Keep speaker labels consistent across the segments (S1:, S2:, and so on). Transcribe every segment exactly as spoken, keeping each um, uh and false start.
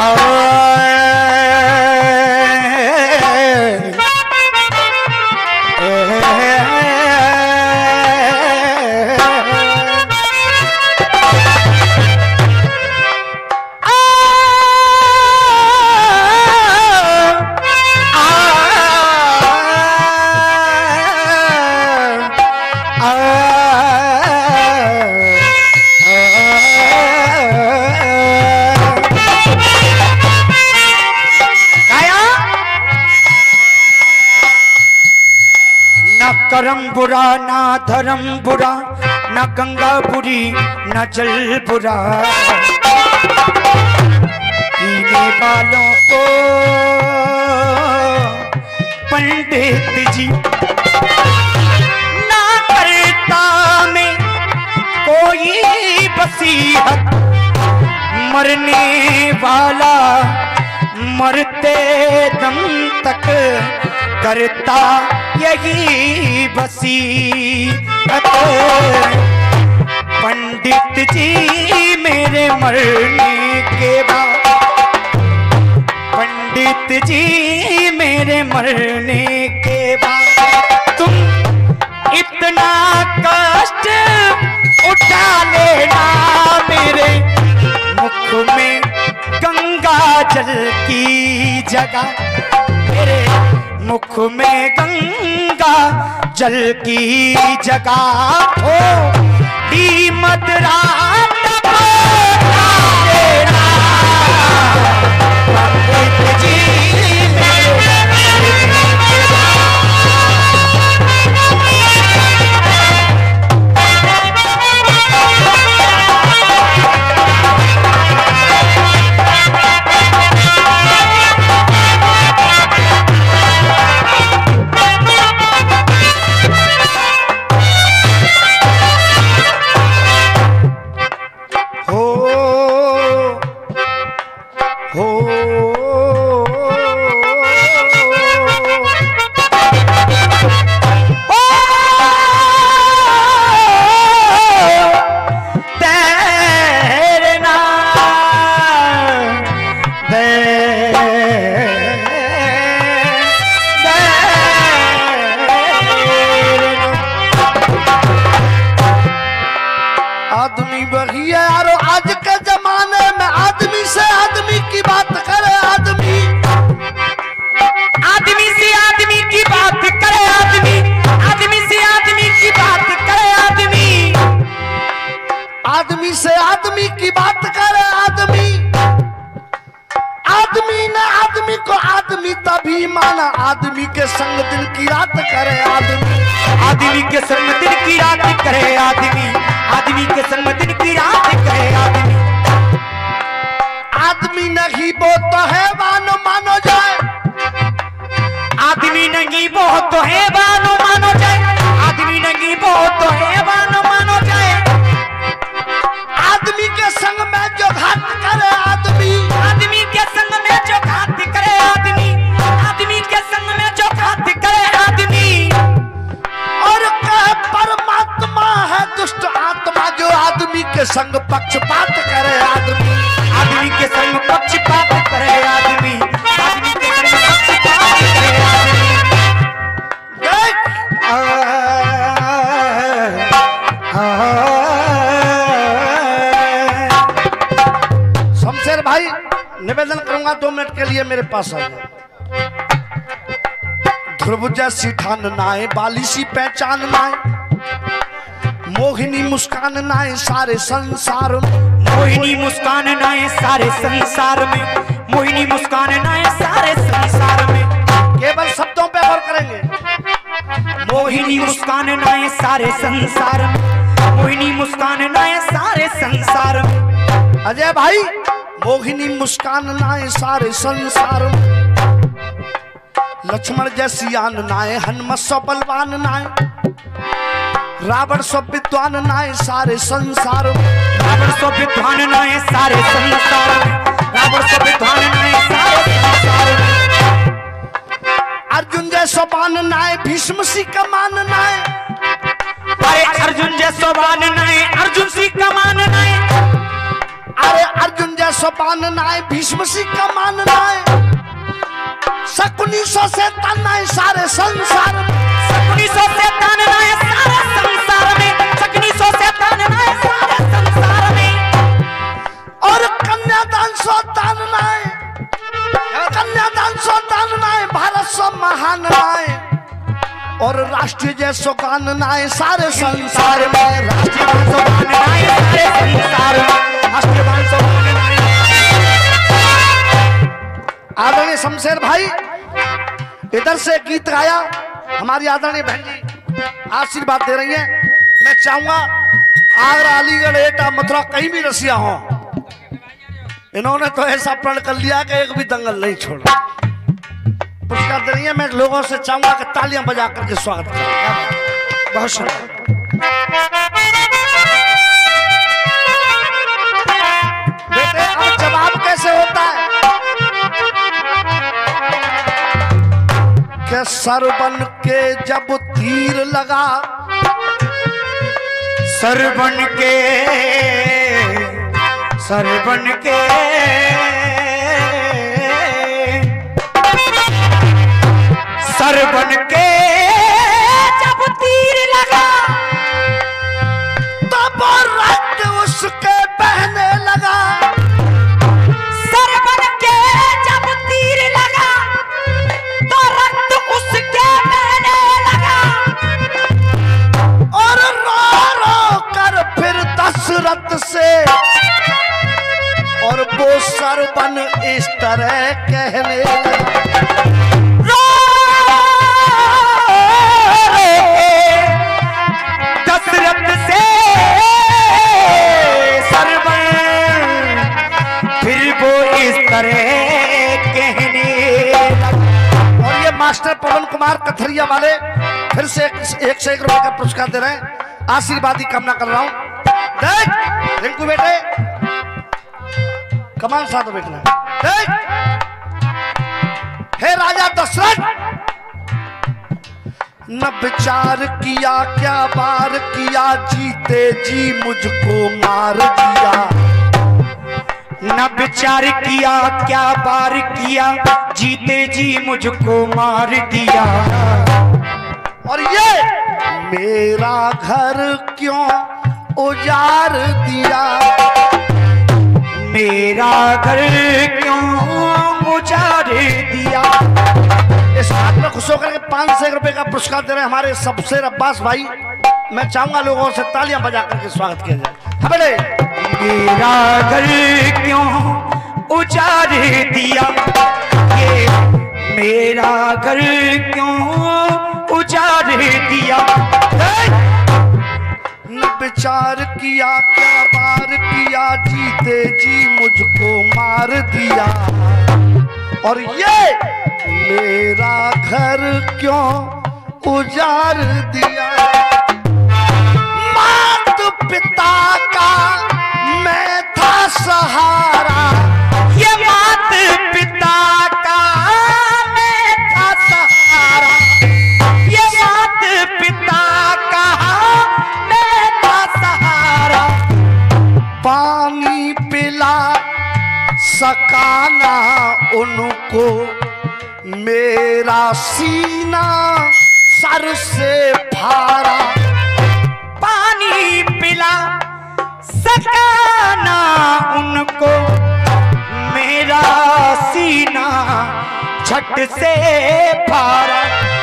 S1: करम बुरा ना धर्म बुरा, ना गंगा बुरी ना जल बुरा, पीने वालों को पंडित जी ना करता में कोई वसीयत, मरने वाला मरते दम तक करता यही वसीयत। पंडित जी मेरे मरने के बाद, पंडित जी मेरे मरने के बाद तुम इतना कष्ट उठा लेना, मेरे मुख में गंगा जल की जगह, मेरे मुख में गंगा जल की जगह हो दी मदरा पंडित जी
S2: आदमी के संग दिन की रात करे आदमी,
S1: आदमी के संग दिन की रात करे आदमी, आदमी के संग दिन की रात करे आदमी।
S2: आदमी नहीं वो तो है मानो मानो जाए,
S1: आदमी नहीं वो तो है मानो मानो जाए, आदमी नहीं वो तो है मानो मानो जाए।
S2: आदमी के संग में जो घात करे आदमी,
S1: आदमी के संग में जो घात करे आदमी, आदमी के संग में जो घात करे आदमी।
S2: और कह परमात्मा है दुष्ट आत्मा जो आदमी के संग पक्षपात करे आदमी,
S1: आदमी के संग पक्षपात करे आदमी, आदमी के संग पक्षपात करे आदमी।
S2: देख शमशेर भाई निवेदन करूंगा दो मिनट के लिए मेरे पास आ जाए। ध्रुव जैसी ठान नाए, बाली सी पहचान नाए, मोहिनी मुस्कान नाए सारे संसार में,
S1: मोहिनी मुस्कान नाए सारे संसार में, मोहिनी मुस्कान नाए सारे संसार में।
S2: केवल शब्दों पे गौर करेंगे।
S1: मोहिनी मुस्कान नाए सारे संसार में, मोहिनी मुस्कान नाए सारे संसार में।
S2: अजय भाई मोहिनी मुस्कान नाए सारे संसार में, लक्ष्मण जैसी आन नाए, हनुमत सो बलवान नाए, रावण सो विद्वान नाए सारे संसार में,
S1: रावण सो विद्वान नाए सारे संसार में, रावण सो विद्वान नाए सारे संसार में।
S2: अर्जुन जैसो बान नाए, भीष्म सी कमान नाए,
S1: अरे अर्जुन जैसो बान नाए, अर्जुन सी कमान नाए,
S2: अरे अर्जुन जैसो सो बानना है, भीष्म सिंह का मानना है, शकुनी सो से तानना है सारे संसार में,
S1: शकुनी सो से तानना है सारे संसार में, शकुनी सो से तानना है सारे संसार में।
S2: और कन्यादान सो तानना है, कन्यादान सो तानना है, भारत सो महान है, और राष्ट्रीय जय सो गानना है सारे संसार में,
S1: राष्ट्रीय गान सो गानना है सारे संसार में, राष्ट्रीय गान सो गानना है।
S2: आदरणीय शमशेर भाई इधर से गीत गाया, हमारी आदरणीय बहन जी आशीर्वाद दे रही हैं। मैं चाहूंगा आगरा, अलीगढ़, एटा, मथुरा कहीं भी रसिया हो, इन्होंने तो ऐसा प्रण कर लिया कि एक भी दंगल नहीं छोड़ा। पुरस्कार दे रही है, मैं लोगों से चाहूंगा कि तालियां बजा करके स्वागत करें। बहुत शुक्रिया। बेटे अब जवाब कैसे होता है कि सर बन के जब तीर लगा,
S1: सर बन के सर बन के सर बन के जब तीर लगा,
S2: तब रक्त उसके बहने लगा,
S1: सर बन के जब तीर लगा तो रक्त उसके बहने लगा,
S2: और रो रो कर फिर दशरथ से और वो सर बन इस तरह कहने लगा,
S1: दशरथ से सर बन फिर वो इस तरह कहने लगा।
S2: और ये मास्टर पवन कुमार कथरिया वाले फिर से एक, एक से एक रुपए का पुरस्कार दे रहे हैं, आशीर्वाद की कामना कर रहा हूं। देख रिंकू बेटे कमाल साथ बैठना, देख हे राजा दशरथ, न विचार किया क्या बार किया, जीते जी मुझको मार दिया,
S1: न विचार किया क्या बार किया, जीते जी मुझको मार दिया,
S2: और ये मेरा घर क्यों उजाड़ दिया,
S1: मेरा घर क्यों उजाड़ दिया।
S2: इस बात में खुश होकर के पांच सौ रुपए का पुरस्कार दे रहे हैं हमारे शमशेर अब्बास भाई। मैं चाहूंगा लोगों से तालियां बजा करके स्वागत किया जाए। हमें
S1: मेरा घर क्यों उजाड़ दिया, ये मेरा घर क्यों उजाड़ दिया,
S2: न विचार किया क्या बार किया, जीते जी मुझको मार दिया, और ये मेरा घर क्यों उजाड़ दिया। मात पिता का मैं था सहारा,
S1: ये मात पिता का मैं था सहारा, ये मात पिता का मैं था सहारा,
S2: पानी पिला सकाना उनको, मेरा सीना सर से फाड़ा,
S1: पानी पिला सकाना उनको, मेरा सीना झट से फाड़ा।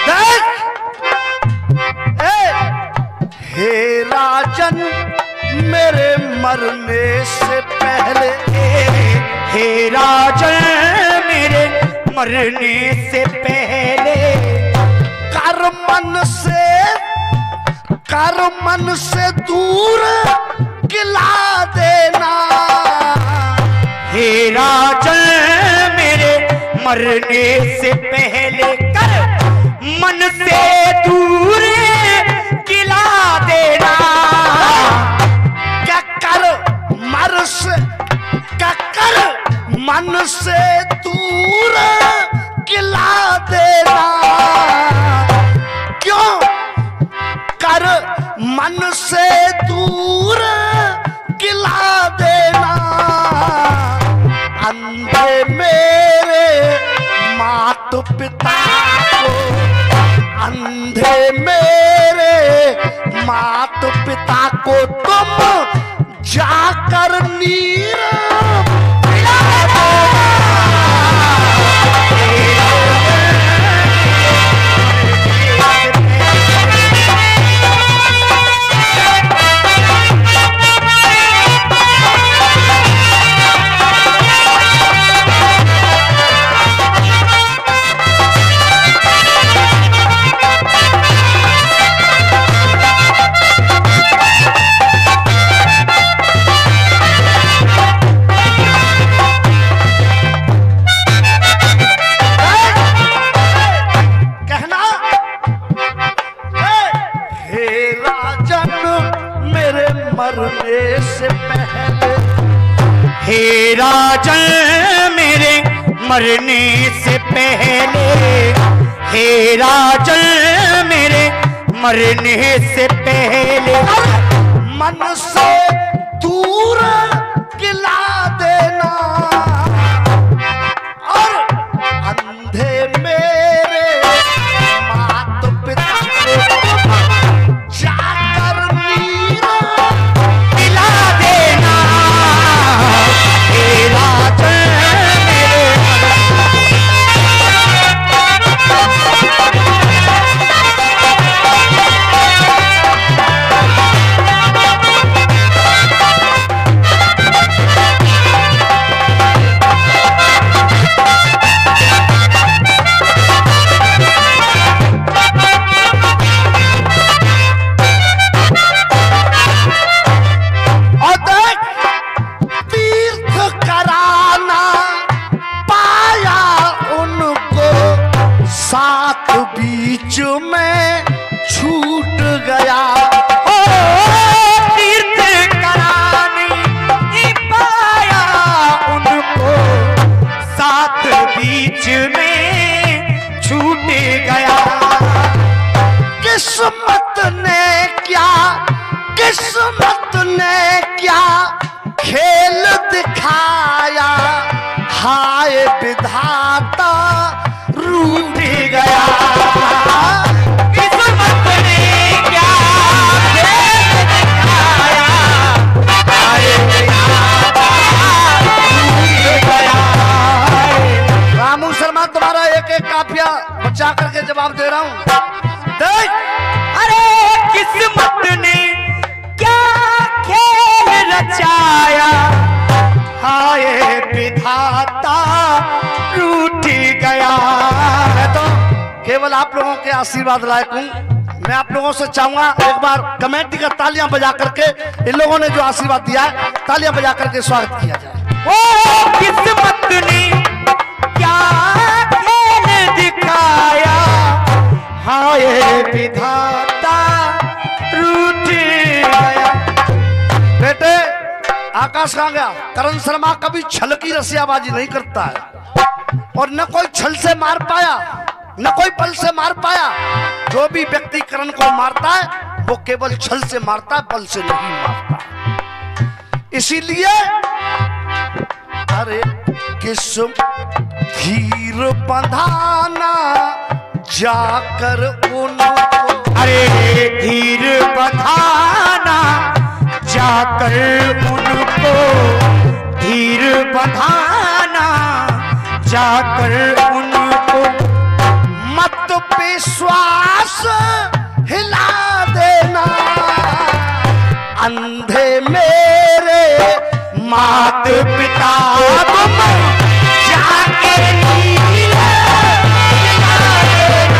S2: हे राजन मेरे मरने से पहले,
S1: हे राजन मेरे मरने से पहले,
S2: कर मन से कर मन से दूर गिला देना,
S1: हे राजन मेरे मरने से पहले कर मन से दूर गिला देना,
S2: क्या कर मर से क्या कर मन से दूर गिला देना, क्यों कर मन से दूर गिला देना, मेरे माता पिता को, अंधे मेरे माता पिता को तुम जाकर नीर पिला देना। मरने से पहले,
S1: हे राजन मेरे मरने से पहले, हे राजन मेरे मरने से पहले,
S2: मन से दूर गिला देना और अंधे मेरे माता पिता को जाकर नीर
S1: पिला देना। हे राजन मेरे
S2: साथ बीच में छूट गया।
S1: ओ तीर्थ कराने ही पाया उनको, साथ बीच में छूट गया।
S2: किस्मत ने क्या, किस्मत ने क्या खेल दिखाया, हाय विधाता रूठ गया।
S1: किस्मत ने क्या खेल दिखाया, हाय विधाता रूठ गया।
S2: रामू शर्मा तुम्हारा एक एक काफिया बचा करके जवाब दे रहा हूं। देख,
S1: अरे किस्मत ने क्या खेल रचाया, हाय विधाता रूठ गया।
S2: मैं तो केवल आप लोगों के आशीर्वाद लायक हूँ। मैं आप लोगों से चाहूंगा एक बार कमेटी का तालियां बजा करके इन लोगों ने जो आशीर्वाद दिया है तालियां बजा करके स्वागत किया जाए।
S1: ओ किस्मत ने क्या खेल दिखाया, हाय विधाता रूठ गया।
S2: बेटे आकाश कहाँ गया? करण शर्मा कभी छल की रसियाबाजी नहीं करता है और न कोई छल से मार पाया न कोई बल से मार पाया। जो भी व्यक्ति करण को मारता है वो केवल छल से मारता है, बल से नहीं मारता। इसीलिए अरे किस धीर बंधाना जाकर उनको,
S1: अरे धीर बंधाना जाकर उनको, धीर बंधाना जाकर उनको,
S2: मत विश्वास हिला देना। अंधे मेरे
S1: मात पिता तुम जाकर नीर पिला देना।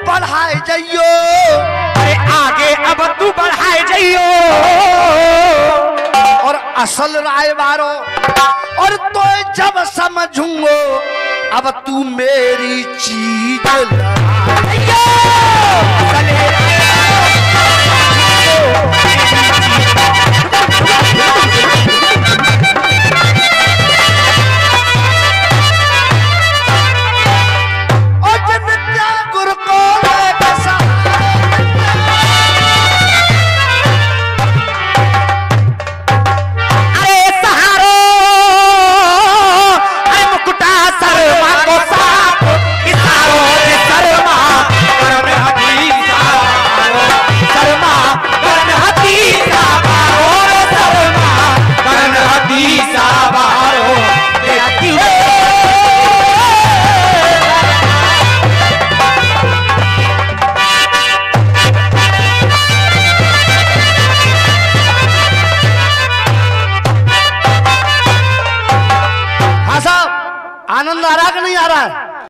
S2: बढ़ाए जाइयो,
S1: अरे आगे अब तू बढ़ाए जाइयो,
S2: और असल राय बारो और तो जब समझूंगो अब तू मेरी चीज
S1: जाइयो।
S2: आनंद आ रहा कि नहीं आ रहा है?